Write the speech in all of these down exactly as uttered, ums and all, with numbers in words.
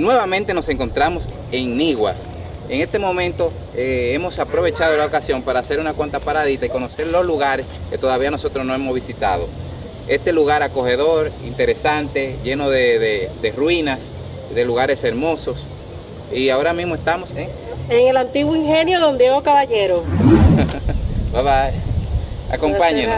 nuevamente nos encontramos en Nigua. En este momento eh, hemos aprovechado la ocasión para hacer una cuanta paradita y conocer los lugares que todavía nosotros no hemos visitado. Este lugar acogedor, interesante, lleno de, de, de ruinas, de lugares hermosos. Y ahora mismo estamos ¿eh? en el antiguo ingenio Don Diego Caballero. Bye bye. Acompáñenos.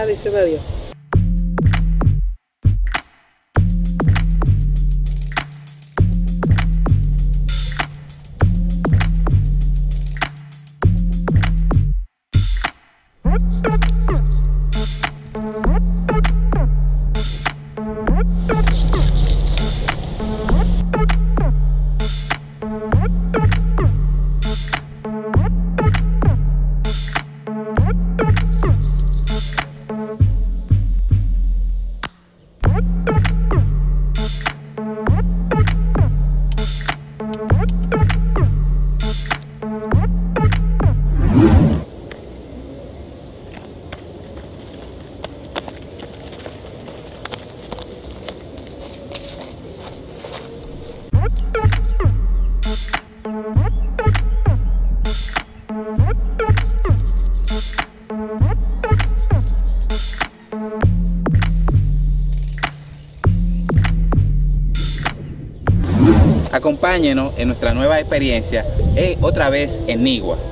Acompáñenos en nuestra nueva experiencia, eh, otra vez en Nigua.